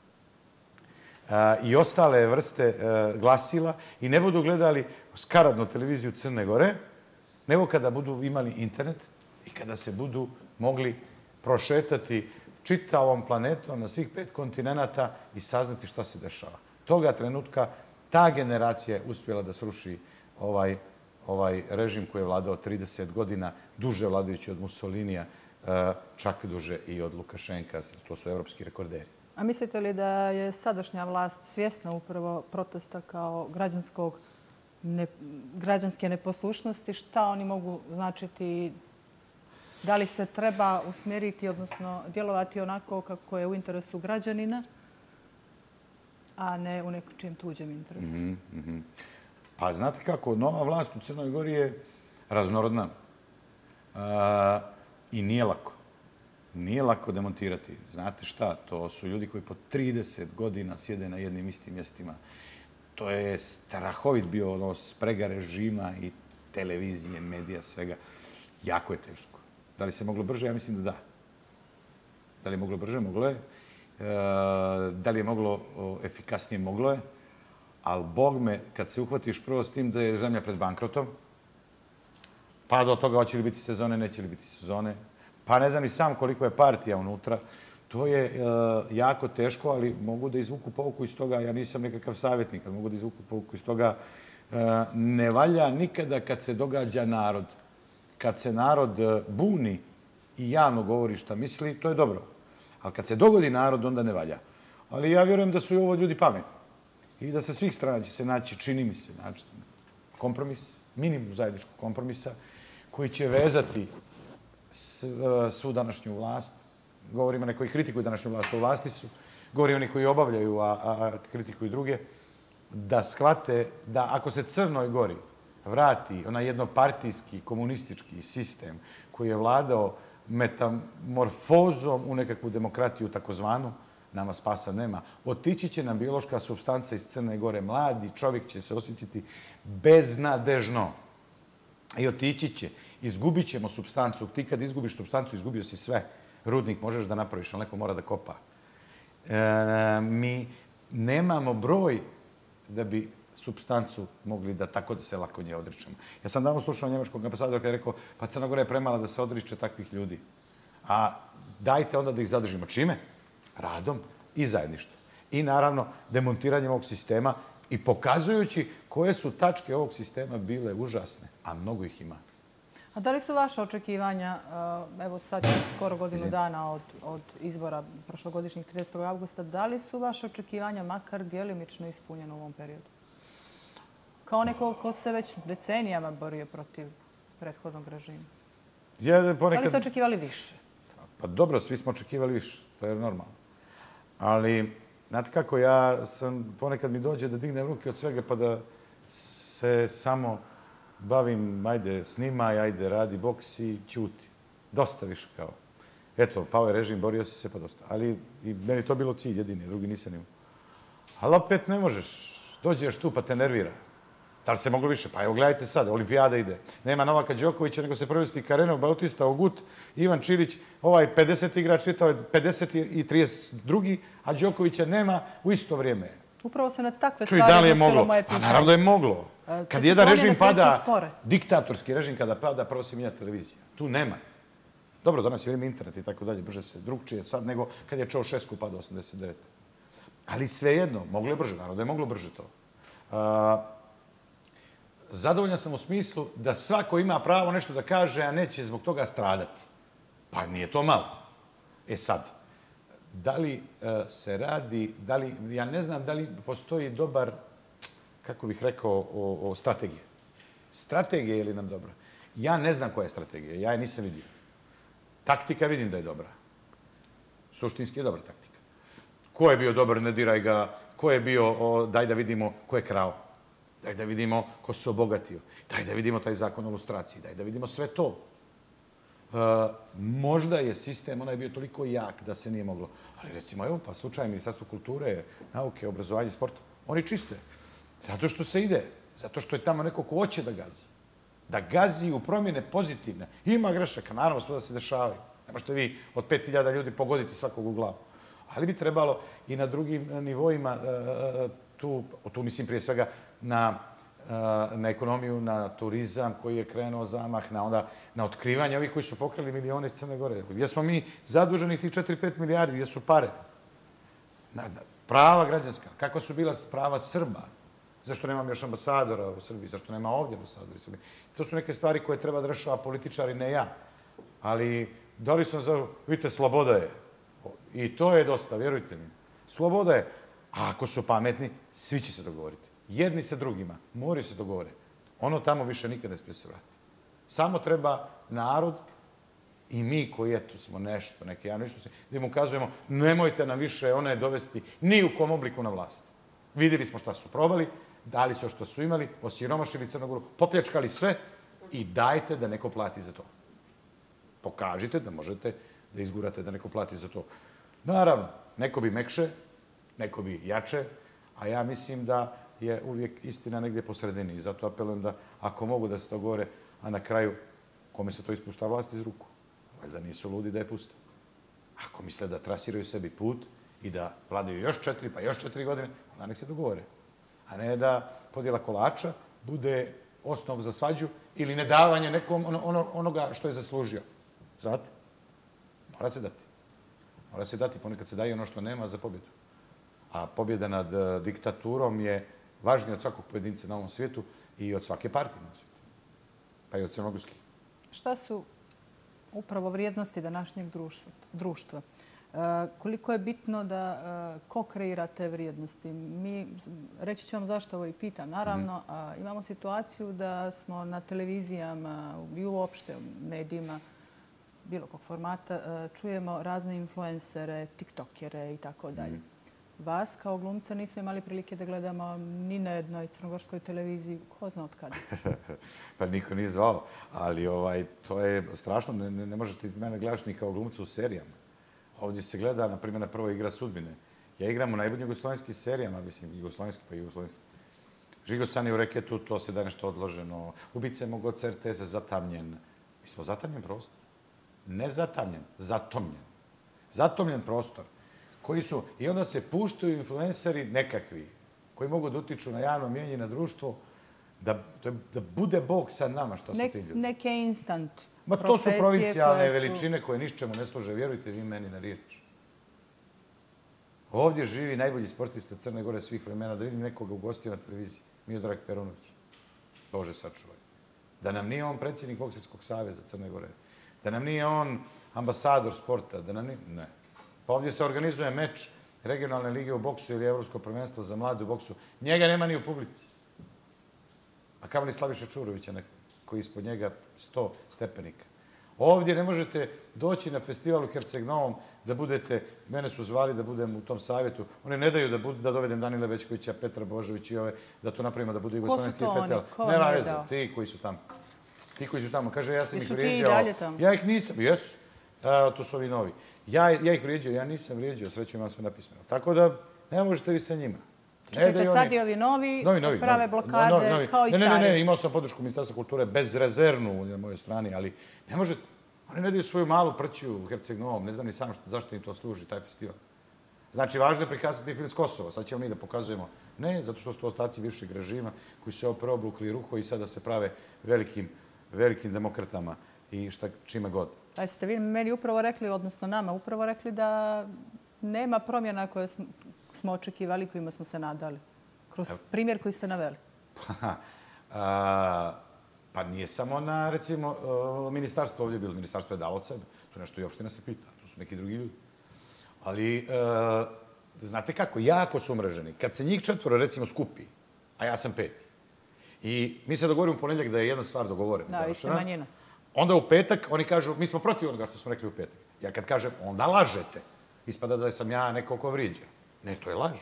i ostale vrste glasila i ne budu gledali skaradnu televiziju Crne Gore, nego kada budu imali internet i kada se budu mogli prošetati čitavom planetom na svih 5 kontinenata i saznati šta se dešava. Toga trenutka ta generacija je uspjela da sruši ovaj režim koji je vladao 30 godina, duže vladajući od Mussolinija, čak duže i od Lukašenka. To su evropski rekorderi. A mislite li da je sadašnja vlast svjesna upravo protesta kao građanske neposlušnosti? Šta oni mogu značiti? Da li se treba usmjeriti, odnosno djelovati onako kako je u interesu građanina, a ne u nekom tuđem interesu? Pa znate kako, nova vlast u Crnoj Gori je raznorodna i nije lako. Nije lako demontirati. Znate šta, to su ljudi koji po 30 godina sjede na jednim istim mjestima. To je strahovit bio sprega režima i televizije, medija, svega. Jako je teško. Da li se moglo brže? Ja mislim da da. Da li je moglo brže? Moglo je. Da li je moglo efikasnije? Moglo je. Ali, Bog me, kad se uhvatiš prvo s tim da je zemlja pred bankrotom, pa do toga hoće li biti sezone, neće li biti sezone, pa ne znam ni sam koliko je partija unutra, to je jako teško, ali mogu da izvuku pouku iz toga. Ja nisam nekakav savjetnik, ali mogu da izvuku pouku iz toga. Ne valja nikada kad se događa narod. Kad se narod buni i javno govori šta misli, to je dobro. Ali kad se dogodi narod, onda ne valja. Ali ja vjerujem da su i ovo ljudi pametni. i da sa svih strana će se naći, čini mi se, kompromis, minimum zajedničkog kompromisa, koji će vezati svu današnju vlast. Govorim o neki koji kritikuju današnju vlast, u vlasti su. Govorim o neki koji obavljaju, a kritikuju druge. Da shvate da ako se Crnoj Gori vrati onaj jednopartijski, komunistički sistem koji je vladao metamorfozom u nekakvu demokratiju takozvanu, nama spasa nema. Otići će nam biološka supstanca iz Crne Gore. Mladi čovjek će se osjećati beznadežno. I otići će. Izgubit ćemo supstancu. Ti kad izgubiš supstancu, izgubio si sve. Rudnik možeš da napraviš, ali neko mora da kopa. Mi nemamo broj da bi supstancu mogli da tako da se lako nje odričemo. Ja sam davno slušao njemačkog ambasadora kada je rekao pa Crna Gora je premala da se odriče takvih ljudi. A dajte onda da ih zadržimo. Čime? Radom i zajedništvom. I naravno demontiranjem ovog sistema i pokazujući koje su tačke ovog sistema bile užasne, a mnogo ih ima. A da li su vaše očekivanja, evo sad je skoro godinu dana od izbora prošlogodišnjih 30. augusta, da li su vaše očekivanja makar djelimično ispunjena u ovom periodu? Kao neko ko se već decenijama borio protiv prethodnog režima. Da li ste očekivali više? Pa dobro, svi smo očekivali više, to je normalno. Ali, znate kako, ponekad mi dođe da dignem ruke od svega pa da se samo bavim, ajde, snimaj, ajde, radi boks i ćuti. Dosta više kao. Eto, pao je režim, borio si se, pa dosta. Ali i meni to bilo cilj jedini, drugi nisam imao. Ali opet ne možeš. Dođeš tu pa te nervira. Da li se moglo više? Pa evo, gledajte sad, olimpijada ide. Nema Novaka Đokovića, nego se prvenstvo Karenov, Bautista, Ogut, Ivan Čilić, ovaj 50 igrač svijeta, 50 i 32, a Đokovića nema u isto vrijeme. Upravo se na takve stvari mislilo moje pitanje. Pa naravno da je moglo. Kad jedan režim pada, diktatorski režim kada pada, prvo se mijenja televizija. Tu nema. Dobro, danas je vrijeme internet i tako dalje, brže se drugčije sad nego kad je Čaušesku pada 89. Ali svejedno, moglo je brže, naravno da je moglo brže to. Zadovoljan sam u smislu da svako ima pravo nešto da kaže, a neće zbog toga stradati. Pa nije to malo. E sad, da li se radi, ja ne znam da li postoji dobar, kako bih rekao, o strategije. Strategija je li nam dobra? Ja ne znam koja je strategija, ja je nisam vidio. Taktika vidim da je dobra. Suštinski je dobra taktika. Ko je bio dobar, ne diraj ga. Ko je bio, daj da vidimo ko je krao. Daj da vidimo ko se obogatio. Daj da vidimo taj zakon o lustraciji. Daj da vidimo sve to. Možda je sistem, onaj bio toliko jak da se nije moglo. Ali recimo, evo pa slučaj Ministarstvo kulture, nauke, obrazovanja i sporta. Oni čiste. Zato što se ide. Zato što je tamo neko ko hoće da gazi. Da gazi u promjene pozitivne. Ima grešaka, naravno, svuda se dešavaju. Ne možete vi od 5000 ljudi pogoditi svakog u glavu. Ali bi trebalo i na drugim nivoima, tu mislim prije svega na ekonomiju, na turizam koji je krenuo zamah, na otkrivanje ovih koji su pokrali milione iz Crne Gore. Gdje smo mi zaduženi tih 4-5 milijardi, gdje su pare? Prava građanska. Kako su bila prava Srba? Zašto nemam još ambasadora u Srbiji? Zašto nema ovdje ambasadora u Srbiji? To su neke stvari koje treba da rešava političari, ne ja. Ali da li sam za... Vidite, sloboda je. I to je dosta, vjerujte mi. Sloboda je. A ako su pametni, svi će se dogovoriti. Jedni sa drugima. Moraju se dogovore. Ono tamo više nikada ne smije se vratiti. Samo treba narod i mi koji, eto, smo nešto, neke javne ličnosti, da im ukazujemo, nemojte nam više one dovesti ni u kom obliku na vlast. Vidjeli smo šta su probali, dali su što su imali, osiromašili Crnogoru, popljačkali sve i dajte da neko plati za to. Pokažite da možete da izgurate da neko plati za to. Naravno, neko bi mekše, neko bi jače, a ja mislim da je uvijek istina negdje po sredini. I zato apelujem da ako mogu da se to govore, a na kraju kome se to ispušta vlast iz ruku. Valjda nisu ludi da je puste. Ako misle da trasiraju sebi put i da vladaju još 4, pa još 4 godine, onda nek se dogovore. A ne da podjela kolača bude osnov za svađu ili nedavanje nekom onoga što je zaslužio. Znate? Mora se dati. Mora se dati, ponekad se daje ono što nema za pobjedu. A pobjeda nad diktaturom je važnija od svakog pojedinca na ovom svijetu i od svake partije na svijetu. Pa i od crnogorskih. Šta su upravo vrijednosti današnjeg društva? Koliko je bitno da ko kreira te vrijednosti? Reći ću vam zašto ovo i pitam. Naravno, imamo situaciju da smo na televizijama i uopšte u medijima bilo kog formata čujemo razne influencere, tiktokere i tako dalje. Vas kao glumca nismo imali prilike da gledamo ni na jednoj crnogorskoj televiziji. Ko zna od kada? Pa niko nije zvao, ali to je strašno. Ne možete mene gledaš ni kao glumca u serijama. Ovdje se gleda, na primjer, na Prvoj igra sudbine. Ja igram u najboljim jugoslovenskim serijama, mislim, jugoslovenski. Žigo Sani u reketu, to se da nešto odloženo. Ubice mog oca RTS zatamnjen. Mi smo zatamnjen prostor. Ne zatamnjen, zatomljen. Zatomljen prostor. Koji su, i onda se puštaju influenceri nekakvi, koji mogu da utiču na javno mjenje i na društvo, da bude Bog sa nama, što su ti ljudi. Neke instant Ma to su provincijalne veličine koje ničemu ne služe, vjerujte vi meni na riječ. Ovdje živi najbolji sportista Crne Gore svih vremena, da vidim nekoga u gostiju na televiziji. Miodrag Perunović. Bože sačuvaj. Da nam nije on predsjednik Bokserskog saveza Crne Gore. Da nam nije on ambasador sporta. Da nam nije... Ne. Pa ovdje se organizuje meč regionalne lige u boksu ili Evropsko prvenstvo za mlade u boksu. Njega nema ni u publici. A kamo li Slaviša Čurovića neko, koji ispod njega 100 stepenika. Ovdje ne možete doći na festival u Herceg-Novom da budete, mene su zvali da budem u tom savjetu. Oni ne daju da dovedem Danila Bećkovića, Petra Božović i ove, da to napravimo da bude jugoslovenski festival. Nema veze, ti koji su tamo. Ti koji su tamo. Kaže, ja sam ih vrijeđao. Jesu ti i dalje tamo? Ja ih nisam, jesu. To su ovi novi. Ja ih vrijeđao, ja nisam vrijeđao, sreću imam sve napismeno. Tako da ne možete vi sa njima. Čekajte, sad i ovi novi prave blokade kao i stari. Ne, imao sam podršku Ministarstva kulture bezrezervnu na mojoj strani, ali ne možete. Oni ne daju svoju malu prću u Herceg-Novom, ne znam ni sam zašto im to služi, taj festival. Znači, važno je prikazati film s Kosova, sad ćemo mi da pokazujemo. Ne, zato što su to ostaci bivšeg režima koji su se preobukli ruho i sada se prave velikim demokratama i čime god. Da ste vi meni upravo rekli, odnosno nama upravo rekli da nema promjena koje smo očekivali, kojima smo se nadali. Kroz primjer koji ste naveli. Pa nije samo na, recimo, ministarstvo ovdje bilo. Ministarstvo je dalo od sebe. To je nešto i opština se pita. To su neki drugi ljudi. Ali, znate kako, jako su umreženi. Kad se njih 4, recimo, skupi, a ja sam 5. I mi se dogovorimo u ponedjeljak da je jedna stvar dogovorena. Da, vi ste manjina. Onda u petak oni kažu, mi smo protiv onoga što smo rekli u petak. Ja kad kažem, onda lažete. Ispada da sam ja neko ko vrijeđa. Ne, to je laž.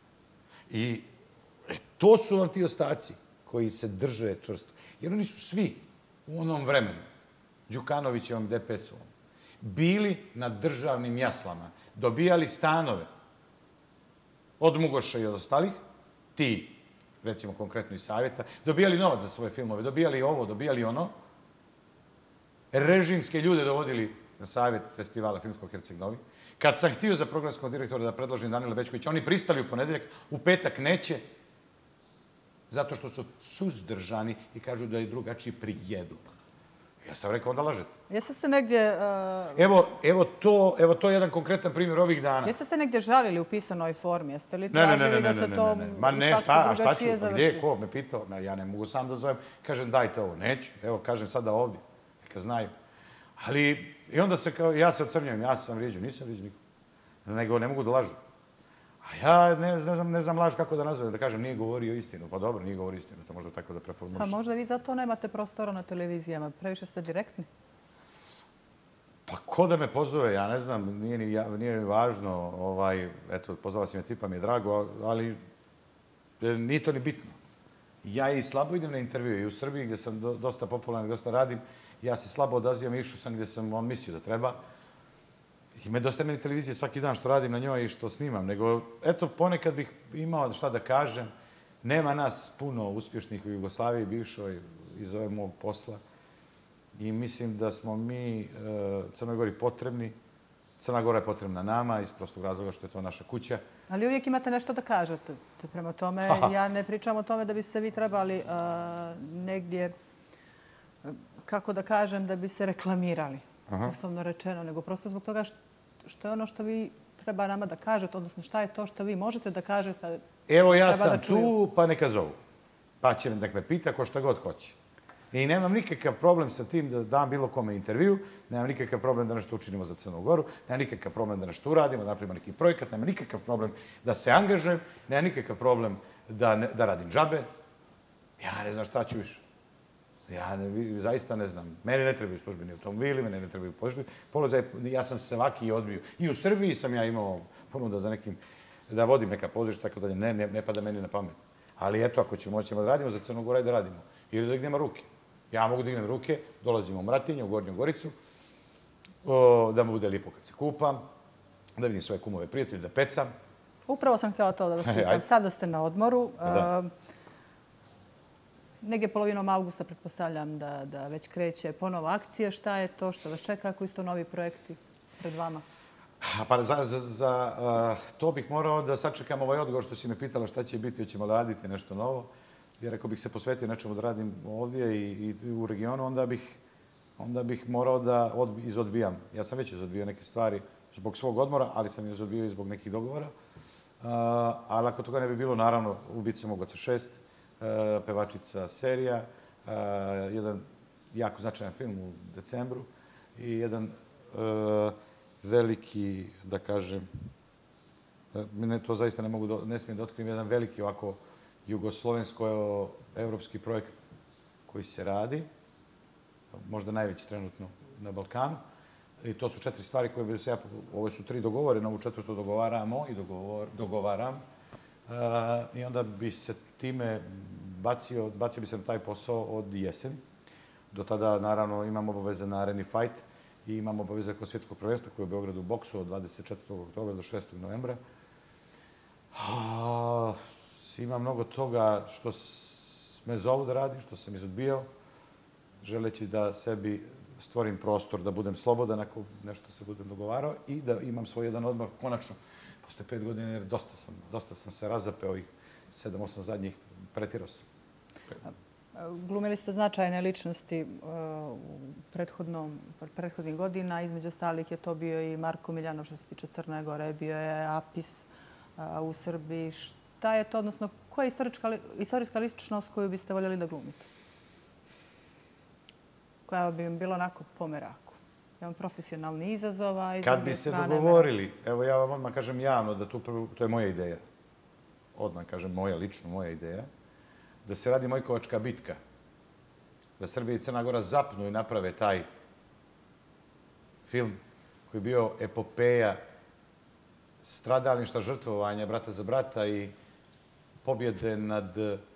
I to su vam ti ostaci koji se drže čvrsto. Jer oni su svi u onom vremenu, Đukanovićevom, DPS-ovom, bili na državnim jaslama, dobijali stanove od Mugoša i od ostalih, ti, recimo konkretno iz Savjeta, dobijali novac za svoje filmove, dobijali ovo, dobijali ono, režimske ljude dovodili na Savjet festivala Filmskog Herceg-Novi. Kad sam htio za programskog direktora da predložim Danila Bećkovića, oni pristali u ponedjeljak, u petak neće, zato što su suzdržani i kažu da je drugačiji prijedlog. Ja sam rekao, onda lažete. Jeste se negdje... Evo to je jedan konkretan primjer ovih dana. Jeste se negdje žalili u pisanoj formi? Jeste li tražili da se to ipak drugačije završi? Gdje, ko me pitao? Ja ne mogu sam da zovem. Kažem, dajte ovo. Neću. Evo, kažem sada ovdje. Neka znaju. Ali, i onda se kao, ja se ocrnjujem, ja sam vrijeđao, nisam vrijeđao nikog. Nego ne mogu da lažu. A ja ne znam laž kako da nazovem, da kažem nije govorio istinu. Pa dobro, nije govorio istinu, to možda tako da preformulišem. Pa možda vi zato nemate prostora na televizijama, previše ste direktni. Pa ko da me pozove, ja ne znam, nije mi važno. Eto, pozvala si me tipa, mi je drago, ali nije to ni bitno. Ja i slabo idem na intervju i u Srbiji gdje sam dosta popularan, dosta radim, ja se slabo odazivam, išao sam gdje sam on mislio da treba. Ima dosta meni televizije svaki dan što radim na njoj i što snimam, nego eto ponekad bih imao šta da kažem. Nema nas puno uspješnih u Jugoslaviji bivšoj iz ove mog posla i mislim da smo mi Crnoj Gori potrebni. Crna Gora je potrebna nama iz prostog razloga što je to naša kuća. Ali uvijek imate nešto da kažete. Prema tome, ja ne pričam o tome da bi se vi trebali negdje, kako da kažem, da bi se reklamirali. Uslovno rečeno, nego prosto zbog toga što je ono što vi treba nama da kažete, odnosno šta je to što vi možete da kažete. Evo ja sam tu, pa neka zovu. Pa će nek me pita ko šta god hoće. I nemam nikakav problem sa tim da dam bilo kome intervju, nemam nikakav problem da nešto učinimo za Crnu Goru, nemam nikakav problem da nešto uradimo, da napravimo neki projekat, nemam nikakav problem da se angažujem, nemam nikakav problem da radim džabe. Ja ne znam šta ću više. Ja zaista ne znam. Meni ne trebaju službeni automobili, meni ne trebaju položaj. Ja sam svaki odbio. I u Srbiji sam ja imao ponuda za nekim, da vodim neka pozorišta, tako dalje. Ne pada meni na pamet. Ali eto, ako ćemo da radimo za Crnu Goru, da radimo. Ili da dignemo ruke. Ja mogu da dignem ruke, dolazimo u Mratinje, u Gornju Goricu, da mu bude lijepo kad se kupam, da vidim svoje kumove prijatelje, da pecam. Upravo sam htjela to da vas pitam. Sada ste na odmoru. Negdje polovinom avgusta pretpostavljam da već kreće ponova akcija. Šta je to što vas čeka? Koji su to novi projekti pred vama? Pa za to bih morao da sačekam ovaj odgovor što si me pitala šta će biti, hoćemo da raditi nešto novo. Jer ako bih se posvetio nečemu da radim ovdje i u regionu, onda bih morao da izodbijam. Ja sam već izodbio neke stvari zbog svog odmora, ali sam izodbio i zbog nekih dogovora. Ali ako toga ne bi bilo, naravno, Ubice Mogoca 6, pevačica serija, jedan jako značajan film u decembru i jedan veliki, da kažem, to zaista ne smijem da otkrijem, jedan veliki ovako jugoslovensko-evropski projekat koji se radi, možda najveći trenutno na Balkanu. I to su 4 stvari koje bi se ovo su 3 dogovore, na ovu 4. dogovaramo i dogovaram. I onda bi se time bacio bi se na taj posao od jesen. Do tada, naravno, imam obaveze na Areni Fight i imam obaveze kod svjetskog prvenstva koje je u Beogradu u boksu od 24. oktobra do 6. novembra. Ima mnogo toga što me zovu da radim, što sam izodbio, želeći da sebi stvorim prostor, da budem slobodan ako nešto se budem dogovarao i da imam svoj jedan odmor, konačno, posle 5 godina, jer dosta sam se razapeo ovih 7-8 zadnjih, pretirao sam. Glumili ste značajne ličnosti u prethodnih godina. Između ostalih je to bio i Marko Miljanov što se tiče Crne Gore, bio je Apis u Srbiji. Šta je to, odnosno koja je istorijska ličnost koju biste voljeli da glumite? Koja bi im bila onako po meraku? Jedan profesionalni izazov, a iz Kad bi se dogovorili, evo ja vam odmah kažem javno da to je moja ideja, odmah kažem moja ideja, da se radi Mojkovačka bitka, da Srbija i Crna Gora zapnu i naprave taj film koji je bio epopeja stradalništva, žrtvovanja brata za brata i pobjede nad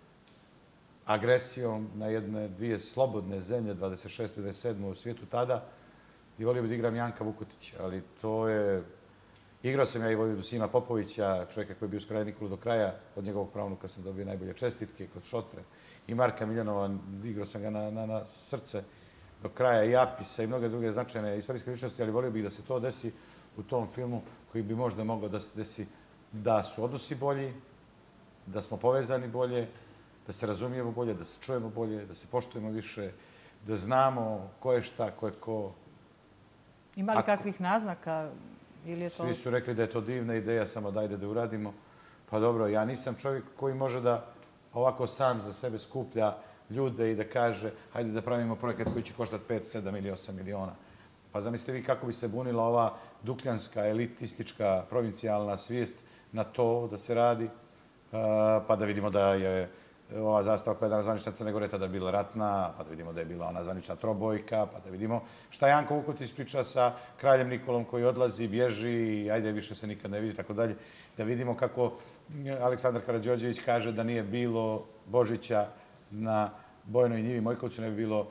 agresijom na dvije slobodne zemlje, 26. i 27. u svijetu tada. I volio bih da igram Janka Vukotića, ali to je... Igrao sam ja i Vojvodu Sima Popovića, čovjeka koji je bio uz kraj Nikolu do kraja. Od njegovog pravnuka sam dobio najbolje čestitke kod Šotre. I Marka Miljanova, igrao sam ga na srce do kraja, i Apisa i mnoge druge značajne istorijske ličnosti, ali volio bih da se to desi u tom filmu koji bi možda mogao da se desi da su odnosi bolji, da smo povezani bolje, da se razumijemo bolje, da se čujemo bolje, da se poštujemo više, da znamo ko je šta, ko je ko. Ima li kakvih naznaka? Svi su rekli da je to divna ideja, samo dajde da uradimo. Pa dobro, ja nisam čovjek koji može da ovako sam za sebe skuplja ljude i da kaže hajde da pravimo projekat koji će koštati 5, 7 ili 8 miliona. Pa zamislite vi kako bi se bunila ova dukljanska, elitistička, provincijalna svijest na to da se radi, pa da vidimo da je ova zastava koja je danas zvanična Crne Gore tada bila ratna, pa da vidimo da je bila ona zvanična trobojka, pa da vidimo šta Janko Vukotić priča sa kraljem Nikolom koji odlazi, bježi i ajde više se nikad ne vidi, tako dalje. Da vidimo kako Aleksandar Karađorđević kaže da nije bilo Božića na Bojnoj njivi Mojkovcu, ne bi bilo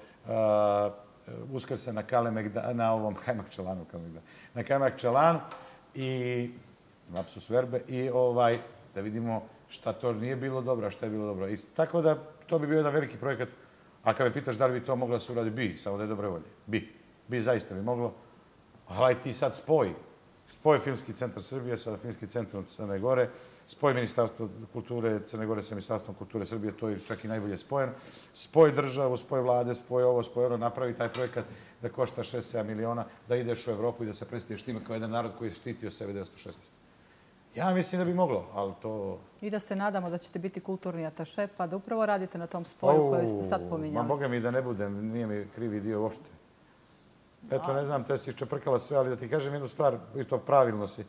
Uskrsa na ovom Kajmakčalanu, na Kajmakčalanu i lapsus verbe i da vidimo šta to nije bilo dobro, a šta je bilo dobro. I tako da to bi bio jedan veliki projekat. A kad me pitaš da li bi to moglo da se uradi, bi, samo da je dobre volje. Bi, zaista bi moglo. Ali ti sad spoj Filmski centar Srbije sa Filmskim centrom Crne Gore, spoj Ministarstva kulture Crne Gore sa Ministarstvom kulture Srbije, to je čak i najbolje spojeno. Spoj državu, spoj vlade, spoj ovo, spoj ono, napravi taj projekat da košta 6-7 miliona, da ideš u Evropu i da se predstaviš time kao jedan narod koji je štitio sebe 1916. Ja mislim da bi moglo, ali to... I da se nadamo da ćete biti kulturni ataše, pa da upravo radite na tom spoju koji ste sad pominjali. Ma boga mi da ne budem, nije mi krivi dio uopšte. Eto, ne znam, te si iščeprkala sve, ali da ti kažem jednu stvar, i to pravilno si.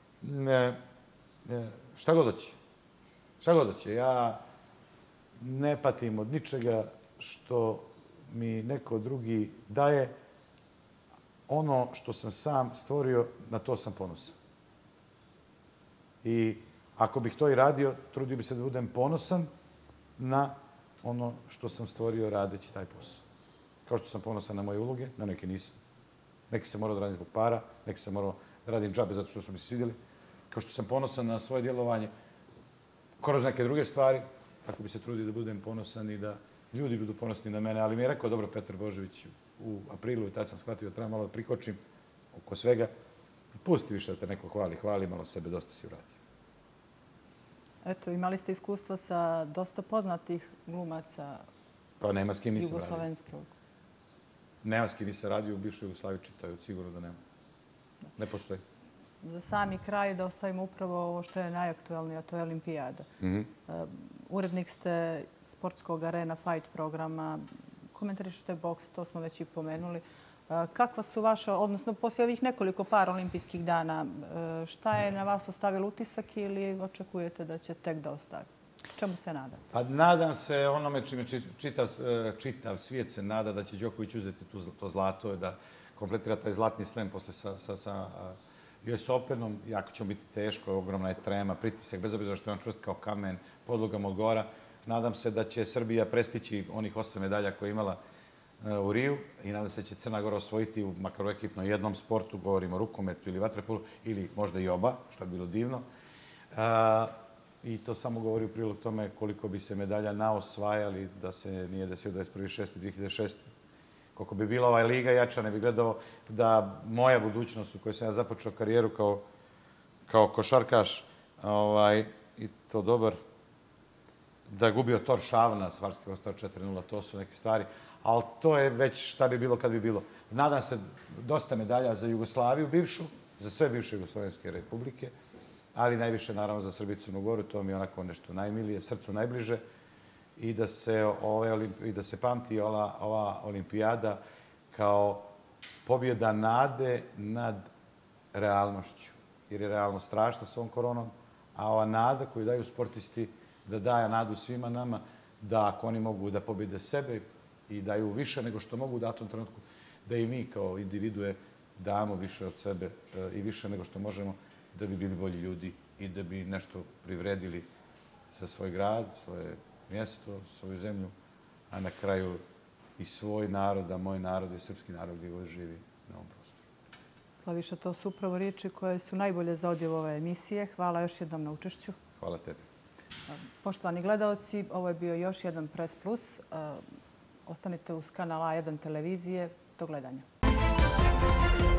Šta god hoće. Šta god hoće. Ja ne patim od ničega što mi neko drugi daje. Ono što sam sam stvorio, na to sam ponosan. I ako bih to i radio, trudio bi se da budem ponosan na ono što sam stvorio radeći taj posao. Kao što sam ponosan na moje uloge, na neke nisam. Neki sam morao da radim zbog para, neki sam morao da radim džabe zato što su mi se svidjeli. Kao što sam ponosan na svoje djelovanje kroz neke druge stvari, tako bi se trudio da budem ponosan i da ljudi budu ponosni na mene. Ali mi je rekao dobro Petar Božović u aprilu i tad sam shvatio da treba malo da prikočim oko svega. Pusti više da te neko hvali, malo sebe dosta si uradio. Eto, imali ste iskustva sa dosta poznatih glumaca Pa nema s kim nisam radio. jugoslovenskog. Nema s kim nisam radio u bivšoj Jugoslaviji, čitaju, sigurno da nema. Ne postoji. Za sami kraj da ostavimo upravo ovo što je najaktualnije, a to je Olimpijada. Urednik ste sportskog Arena Fight programa, komentarišete boks, to smo već i pomenuli. Kakva su vaša, odnosno poslije ovih nekoliko par olimpijskih dana, šta je na vas ostavilo utisak ili očekujete da će tek da ostavi? Čemu se nada? Pa nadam se onome čime čitav svijet se nada da će Đoković uzeti to zlato, da kompletira taj zlatni slem posle sa US Openom. Jako će biti teško, ogromna je trema, pritisak, bez obzira što je on čvrst kao kamen, podlogama od gora. Nadam se da će Srbija prestići onih 8 medalja koje je imala u Riju i nadam se da će Crna Gora osvojiti makar u ekipno jednom sportu, govorimo o rukometu ili vaterpolu, ili možda i oba, što je bilo divno. I to samo govori u prilog tome koliko bi se medalja naosvajali da se nije desio 21.6.2006. Koliko bi bila ova liga jača, ne bi gledao da moja budućnost u kojoj sam ja započeo karijeru kao košarkaš i to dobar, da je gubio Tor Šavna, Svarski ostao 4-0, to su neke stvari. Ali to je već šta bi bilo kad bi bilo. Nadam se dosta medalja za Jugoslaviju bivšu, za sve bivše jugoslovenske republike, ali najviše naravno za Srbiju i Crnu Goru, to mi je onako nešto najmilije, srcu najbliže i da se pamti ova olimpijada kao pobjeda nade nad realnošću. Jer je realnost strašna s ovom koronom, a ova nada koju daju sportisti da daje nadu svima nama, da ako oni mogu da pobjede sebe i daju više nego što mogu u datom trenutku, da i mi kao individue damo više od sebe i više nego što možemo da bi bili bolji ljudi i da bi nešto privredili za svoj grad, svoje mjesto, svoju zemlju, a na kraju i svoj narod, a moj narod je srpski narod gdje god živi na ovom prostoru. Slaviša, to su upravo riječi koje su najbolje za odjev ove emisije. Hvala još jednom na učešću. Hvala tebi. Poštovani gledaoci, ovo je bio još jedan Press Plus. Ostanite uz kanal A1 televizije. Do gledanja.